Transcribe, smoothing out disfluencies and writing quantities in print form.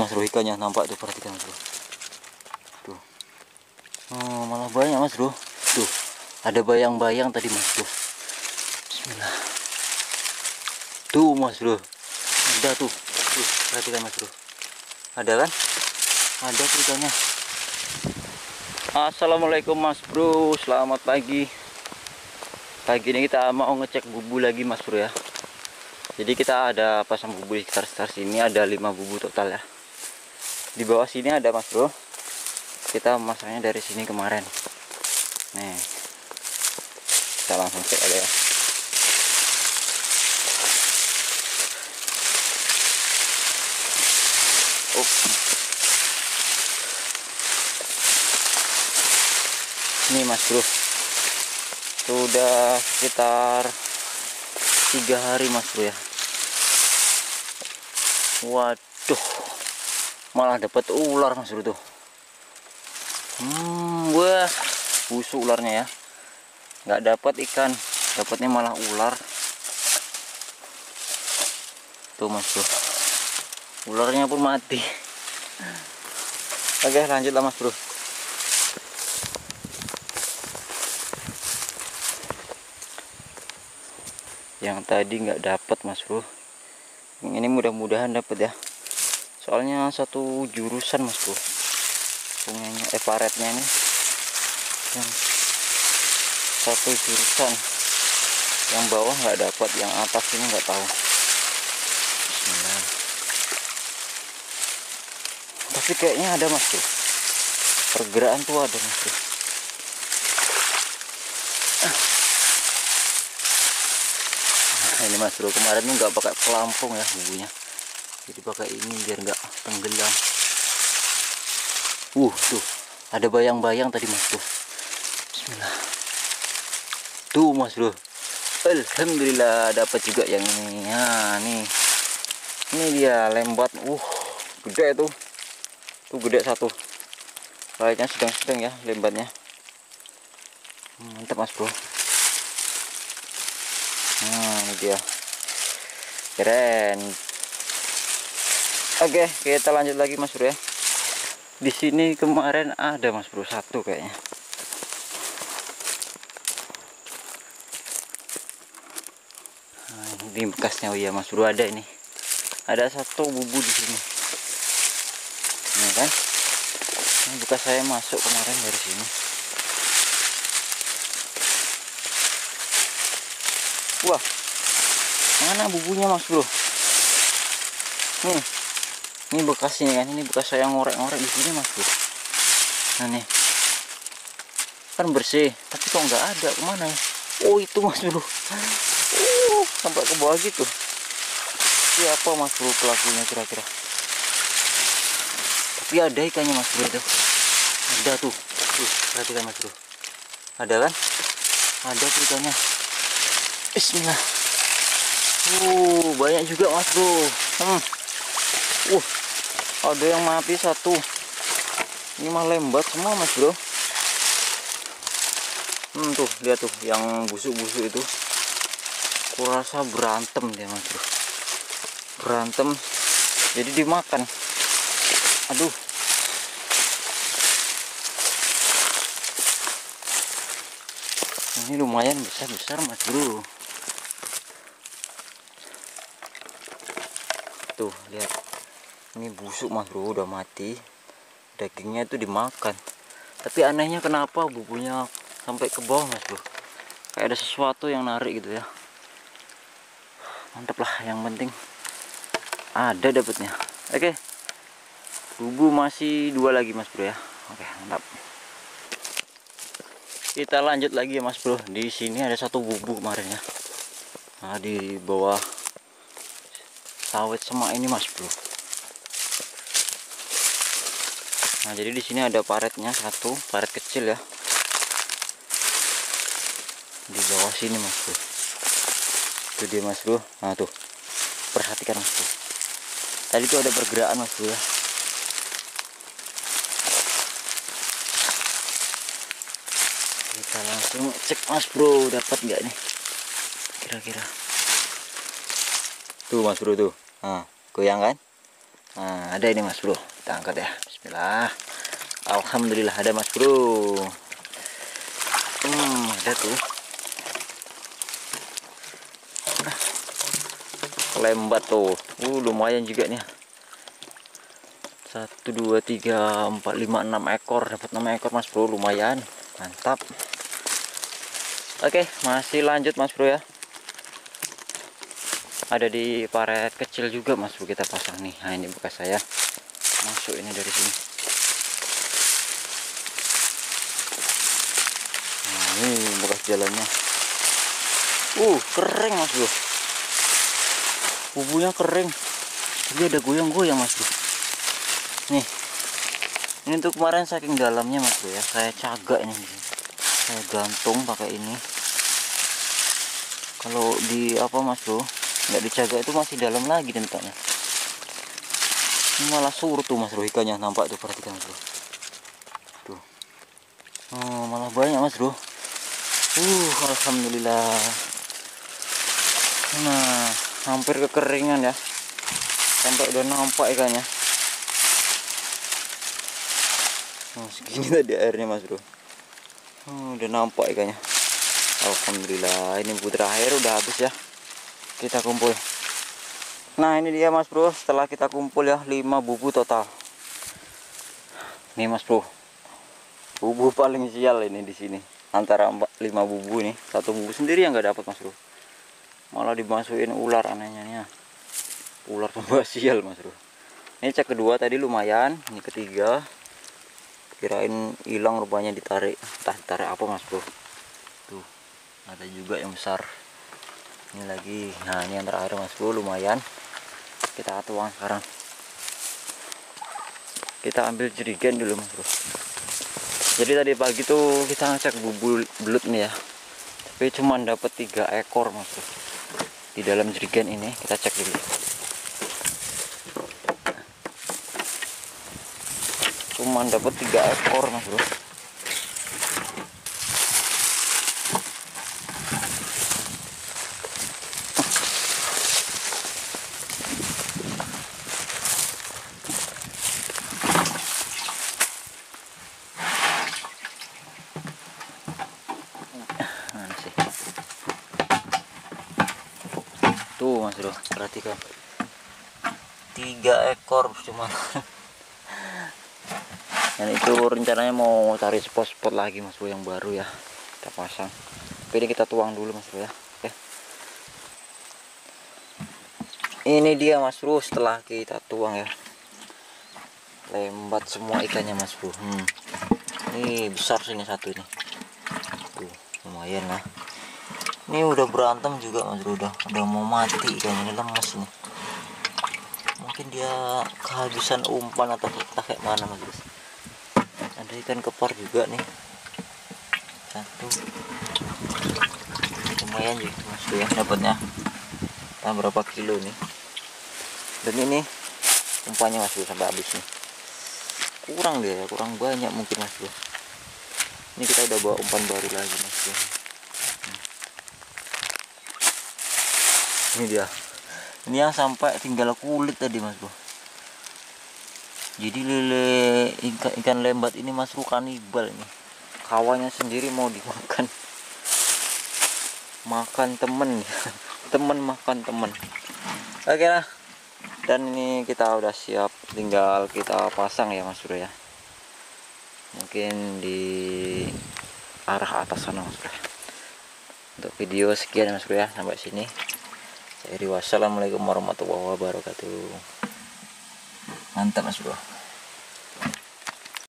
mas bro, ikannya nampak tuh, perhatikan mas bro. Tuh. Oh, malah banyak mas bro. Tuh, ada bayang-bayang tadi mas bro. Bismillah. Tuh mas bro, ada tuh. Tuh, perhatikan mas bro. Ada kan? Ada tuh ikannya. Assalamualaikum mas bro, selamat pagi. Pagi ini kita mau ngecek bubu lagi mas bro ya. Jadi kita ada pasang bubu di sekitar sini, ada 5 bubu total ya. Di bawah sini ada mas bro. Kita masangnya dari sini kemarin. Nih, kita langsung cek aja ya. Ini mas bro, sudah sekitar 3 hari mas bro ya. Waduh, malah dapat ular mas bro tuh. Wah, busuk ularnya ya. Nggak dapat ikan, dapatnya malah ular. Tuh mas bro, ularnya pun mati. Oke, lanjutlah mas bro. Yang tadi nggak dapat mas bro, yang ini mudah-mudahan dapat ya. Soalnya satu jurusan mas bro, punganya paretnya ini yang satu jurusan. Yang bawah nggak dapat, yang atas ini nggak tahu. Bismillah. Tapi kayaknya ada mas bro, pergerakan tuh ada mas bro. Ini mas bro, kemarin tuh nggak pakai pelampung ya bubunya, jadi pakai ini biar nggak tenggelam. Tuh ada bayang-bayang tadi mas bro. Bismillah. Tuh mas bro, alhamdulillah dapat juga yang ini ya. Ini dia lembat, gede tuh gede satu. Kayaknya sedang-sedang ya lembatnya. Mantap mas bro. Nah, ini dia, keren. Oke, kita lanjut lagi mas bro ya. Di sini kemarin ada mas bro satu kayaknya. Nah, ini bekasnya. Oh iya mas bro, ada ini. Ada satu bubu di sini. Ini kan, ini bekas saya masuk kemarin dari sini. Wah, mana bubunya mas bro? Ini bekas ini kan, ini bekas saya ngorek-ngorek di sini mas bro. Nah nih, kan bersih, tapi kok nggak ada, kemana ya? Oh itu mas bro, sampai ke bawah gitu. Siapa mas bro pelakunya kira-kira? Tapi ada ikannya mas bro itu. Ada tuh, perhatikan mas bro. Ada kan? Ada tuh ikannya. Bismillah. Banyak juga mas bro. Ada yang mati satu. Ini mah lembat semua mas bro. Tuh lihat tuh yang busuk-busuk itu. Kurasa berantem dia mas bro. Berantem jadi dimakan. Aduh. Ini lumayan besar-besar mas bro. Tuh lihat, ini busuk mas bro, udah mati, dagingnya itu dimakan. Tapi anehnya kenapa bubunya sampai ke bawah mas bro, kayak ada sesuatu yang narik gitu ya. Mantap lah, yang penting ada dapatnya. Oke, bubu masih 2 lagi mas bro ya. Oke, mantap. Kita lanjut lagi ya mas bro. Di sini ada satu bubu kemarin ya. Nah, di bawah sawit semak ini mas bro. Nah jadi di sini ada paretnya satu, paret kecil ya. Di bawah sini mas bro. Itu dia mas bro. Nah tuh, perhatikan mas bro. Tadi tuh ada pergerakan mas bro ya. Kita langsung cek mas bro, dapat nggak nih kira-kira. Tuh mas bro tuh, nah goyang kan, Nah, ada ini mas bro, kita angkat ya. Bismillah. Alhamdulillah ada mas bro. Ada tuh. Lembat tuh. Lumayan juga nih. 1 2 3 4 5 6 ekor, dapat 6 ekor mas bro, lumayan mantap. Oke, masih lanjut mas bro ya. Ada di paret kecil juga mas bro kita pasang nih. Nah ini bekas saya masuk ini dari sini. Nah, ini bekas jalannya. Kering mas bro, bubunya kering, jadi ada goyang-goyang mas bro. Nih, ini untuk kemarin saking dalamnya mas bro ya, saya cagak ini, saya gantung pakai ini. Kalau di apa mas bro, nggak dicagak itu masih dalam lagi tempatnya. Ini malah surut tuh mas bro, ikannya nampak tuh, perhatikan mas bro. Tuh, malah banyak mas bro. Alhamdulillah. Nah, hampir kekeringan ya, sampai udah nampak ikannya. Segini tadi airnya mas bro. Udah nampak ikannya. Alhamdulillah, ini bubu terakhir udah habis ya, kita kumpul. Nah ini dia mas bro, setelah kita kumpul ya 5 bubu total. Nih mas bro, bubu paling sial ini di sini. Antara 5 bubu nih, 1 bubu sendiri yang nggak dapat mas bro, malah dimasukin ular anehnya nih. Ular tambah sial mas bro. Ini cek kedua tadi lumayan, ini ketiga kirain hilang, rupanya ditarik, entah ditarik apa mas bro. Tuh ada juga yang besar, ini lagi. Nah ini yang terakhir mas bro, lumayan. Kita tuang sekarang, kita ambil jerigen dulu mas bro. Jadi tadi pagi tuh kita ngecek bubu belut nih ya, tapi cuman dapat 3 ekor mas bro. Di dalam jerigen ini kita cek dulu, cuman dapat 3 ekor mas bro. Mana sih? Tuh mas bro, perhatikan 3 ekor cuma. Dan itu rencananya mau cari spot-spot lagi mas bro yang baru ya, kita pasang. Tapi ini kita tuang dulu mas bro ya. Oke, ini dia mas bro setelah kita tuang ya, lembat semua ikannya mas bro. Ini besar sini satu ini. Tuh lumayan lah. Ini udah berantem juga mas bro, udah mau mati ikannya, ini lemes nih. Mungkin dia kehabisan umpan atau kayak mana mas bro. Ada ikan kepar juga nih, satu, lumayan juga mas bro ya dapatnya. Nah, berapa kilo nih, dan ini umpannya mas bro sampai habis nih. Kurang dia ya, kurang banyak mungkin mas bro. Ini kita udah bawa umpan baru lagi mas bro. Ini dia, ini yang sampai tinggal kulit tadi mas bro. Jadi lele ikan lembat ini mas bro kanibal ini, kawannya sendiri mau dimakan, makan temen. Temen makan temen. Oke lah, dan ini kita udah siap, tinggal kita pasang ya mas bro ya, mungkin di arah atas sana mas bro. Untuk video sekian mas bro ya, sampai sini. Jadi wassalamualaikum warahmatullahi wabarakatuh. Mantap mas bro.